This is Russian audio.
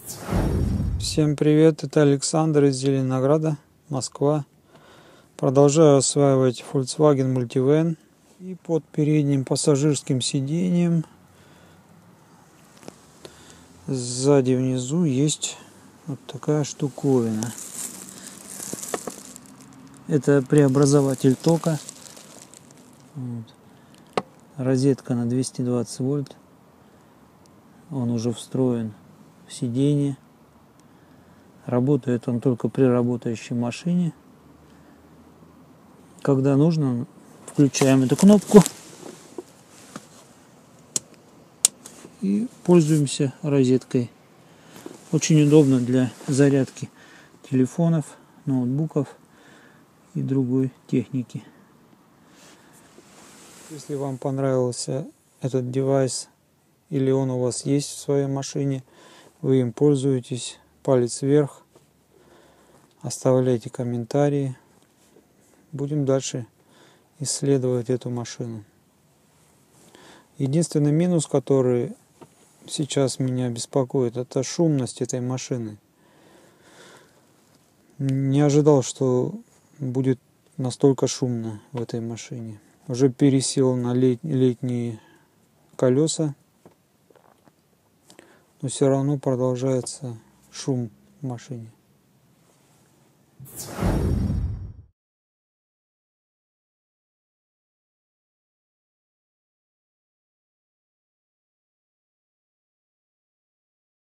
Всем привет, это Александр из Зеленограда, Москва. Продолжаю осваивать Volkswagen Multivan. И под передним пассажирским сиденьем сзади внизу есть вот такая штуковина. Это преобразователь тока. Вот. Розетка на 220 вольт. Он уже встроен в сиденье. Работает он только при работающей машине. Когда нужно, включаем эту кнопку и пользуемся розеткой. Очень удобно для зарядки телефонов, ноутбуков и другой техники. Если вам понравился этот девайс или он у вас есть в своей машине, вы им пользуетесь, палец вверх, оставляйте комментарии. Будем дальше исследовать эту машину. Единственный минус, который сейчас меня беспокоит, это шумность этой машины. Не ожидал, что будет настолько шумно в этой машине. Уже пересел на летние колеса, но все равно продолжается шум в машине.